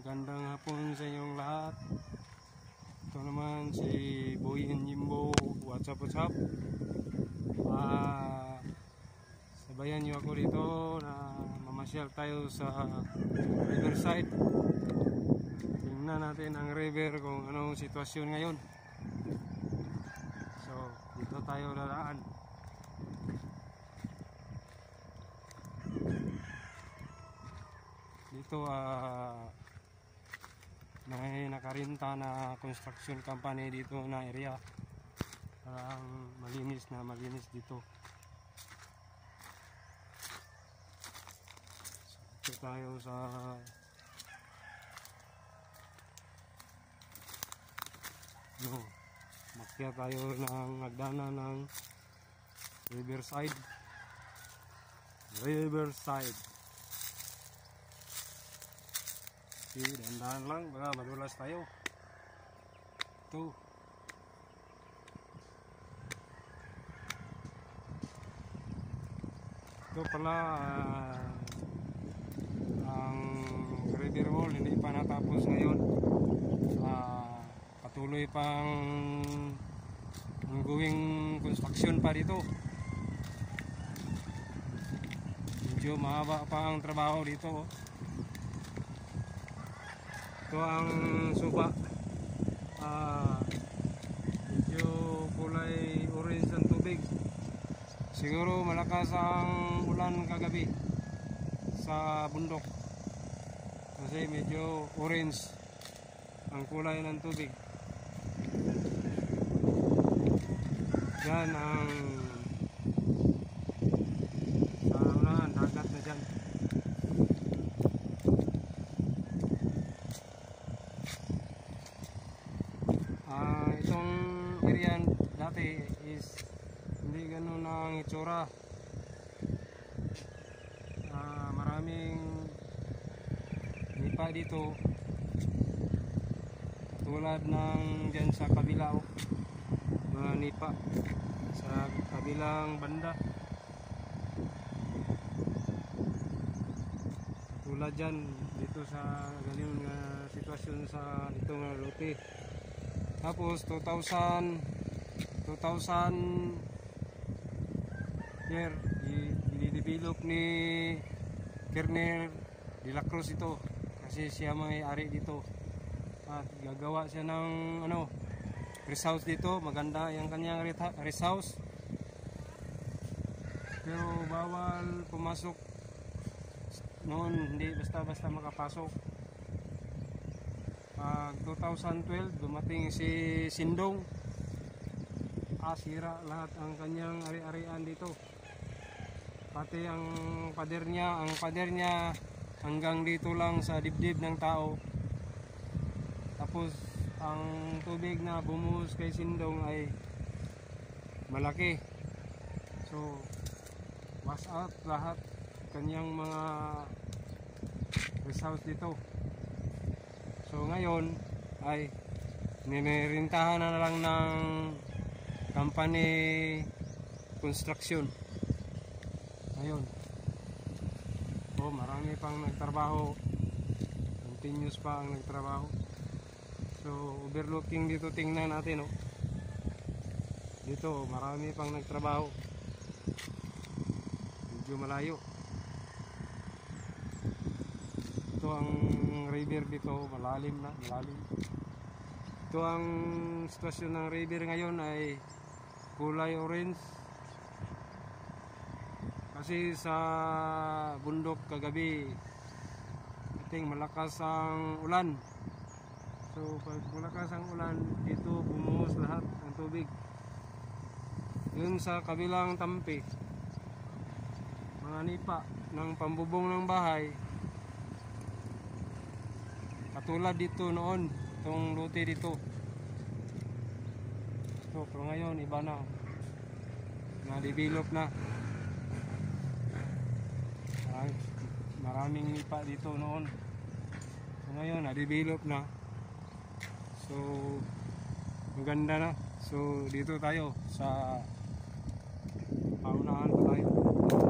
magandang hapon sa inyong lahat. Ito naman si Boy and Jimbo. What's up, what's up? Sabayan nyo ako dito na mamasyal tayo sa riverside. Tingnan natin ang river kung anong sitwasyon ngayon. So, dito tayo dadaan. Dito may nakarinta na construction company dito na area. Parang malinis dito. So, dito tayo sa makyat tayo ng nagdana ng riverside. Dahan-dahan lang, baka madulas tayo. Ito pala ang river wall hindi pa natapos ngayon. Patuloy pang ongoing construction pa dito. Medyo mahaba pa ang trabaho dito. Ito ang suba. Medyo kulay orange ang tubig. Siguro malakas ang ulan kagabi sa bundok. Kasi medyo orange ang kulay ng tubig. Yan ang dagat na dyan. Itong area dati is hindi ganun ang itsura. Maraming nipa dito tulad ng dyan sa kabila, mga nipa sa kabilang banda tulad dyan dito sa ganun nga sitwasyon sa itong lote. Tapos 2000 year i-develop ni Kerner de la Cruz ito kasi siya may-ari dito at gagawa siya ng rest house dito. Maganda yung kanyang rest house pero bawal pumasok noon, hindi basta-basta makapasok. 2012 dumating si Sindong, sira lahat ang kanyang ari-arian dito, pati ang pader niya hanggang dito lang sa dibdib ng tao. Tapos ang tubig na bumuhos kay Sindong ay malaki, so wash out lahat kanyang mga rest house dito. So ngayon ay ninirintahan na lang ng company construction. Ngayon marami pang nagtrabaho, continuous pa ang nagtrabaho. So overlooking dito, tingnan natin dito marami pang nagtrabaho, medyo malayo. Ito ang river dito, malalim. Ito ang sitwasyon ng river ngayon ay kulay orange kasi sa bundok kagabi ating malakas ang ulan. So pag malakas ang ulan dito bumuhos lahat ng tubig. Yun sa kabilang tampi, mga nipa ng pambubong ng bahay katulad dito noon, itong lote dito. So, pero ngayon iba na-develop na. Maraming nipa dito noon. So ngayon na-develop na. So maganda na. So dito tayo sa paunahan pa tayo.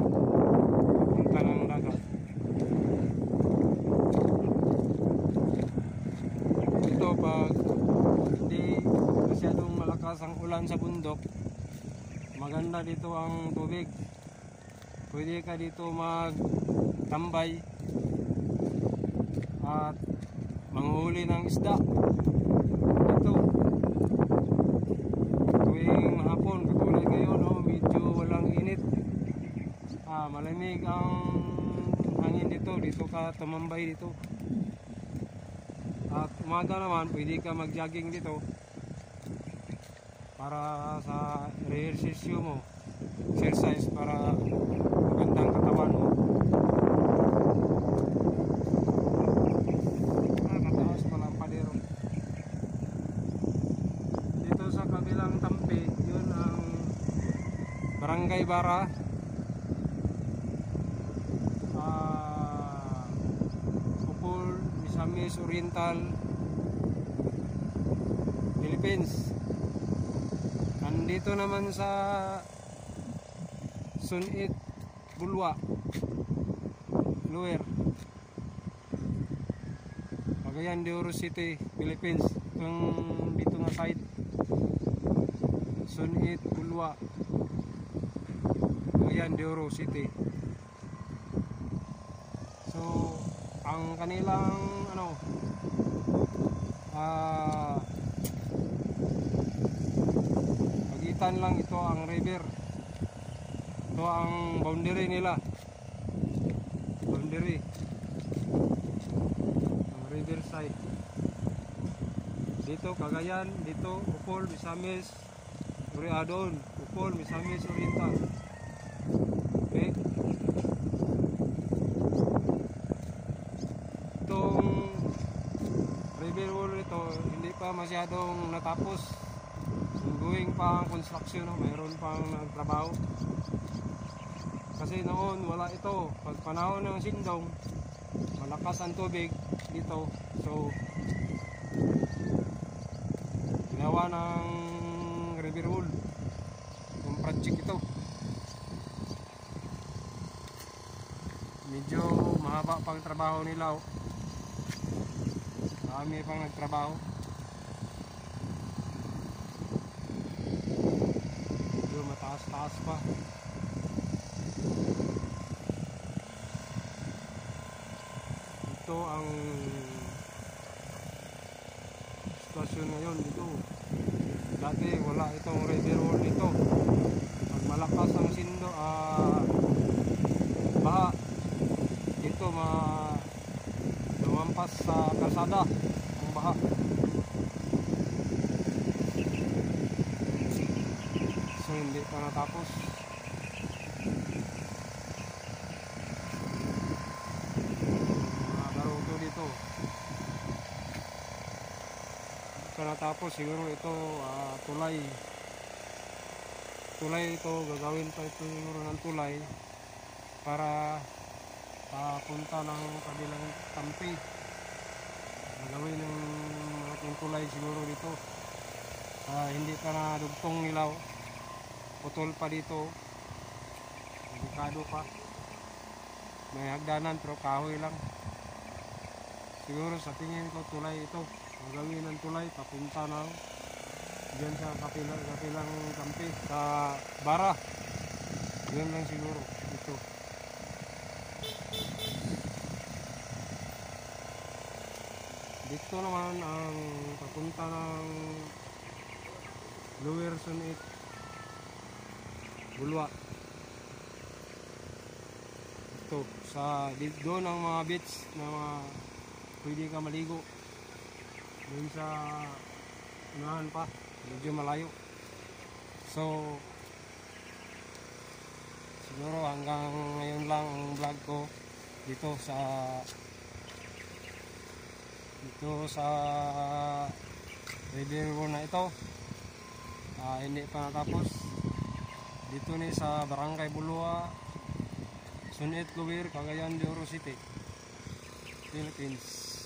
Punta ng dagat. malakas ang ulan sa bundok, maganda dito ang tubig. Pwede ka dito magtambay at manghuli ng isda dito tuwing hapon. Katulad ngayon, medyo walang init, malamig ang hangin dito ka tumambay dito. At umaga naman pwede ka mag-jogging dito para sa ehersisyo mo, exercise para magandang katawan mo. Nakataas pala ang padero. Dito sa kabilang tampi, yun ang Barangay Bara, Upol, Misamis Oriental, Philippines. Nandito naman sa Sunit, Bulwa, Lower, Cagayan de Oro City, Philippines. Itong dito nga side, Sunit, Bulwa, Cagayan de Oro City. So ang kanilang pagitan lang ito ang river. Ito ang boundary nila, boundary ang river side. Dito Cagayan, dito Upol, Misamis, Adon, Upol, Misamis Oriental. Okay, itong river wall ito hindi pa masyadong natapos, ongoing pa ang construction, mayroon pang nagtrabaho. Kasi noon wala ito, pag panahon ng Sindong malakas ang tubig dito, so ginawa ng river wall yung project ito. Medyo mahaba pang trabaho nila, marami pang nagtrabaho. Medyo mataas-taas pa. Ito ang sitwasyon ngayon dito. Dati wala itong river wall dito. Pag malakas ang baha dito, lumampas sa kalsada ang baha. So hindi pa natapos. Baruto dito pa natapos. Siguro ito tulay ito, gagawin pa ito siguro ng tulay para papunta ng kabilang tampi. Gagawin ng malaking tulay siguro dito. Hindi pa na dugtong nilaw, putol pa dito, delikado pa. May hagdanan pero kahoy lang. Siguro sa tingin ko tulay ito, gagawin ng tulay papunta na diyan sa kapilang tampi sa Bara. Yun lang siguro ito. Dito naman ang papunta ng Lower Sunit, Bulwa. Ito doon ang mga beach na pwede ka maligo. Doon sa unahan pa, medyo malayo. So siguro hanggang ngayon lang ang vlog ko dito sa river wall na ito. Hindi pa natapos. Dito ni sa Barangay Bulwa, Sunit, Lower, Cagayan de Oro City, Philippines.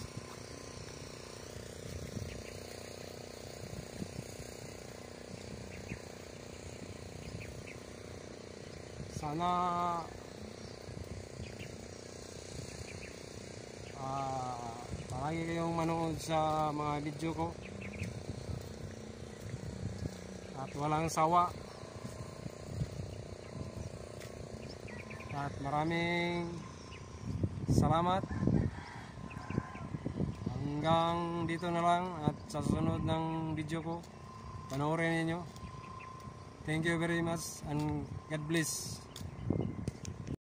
Sana palagi kayong manood sa mga video ko. at walang sawa. At maraming salamat. Hanggang dito na lang at sa susunod ng video ko, panoorin ninyo. Thank you very much and God bless.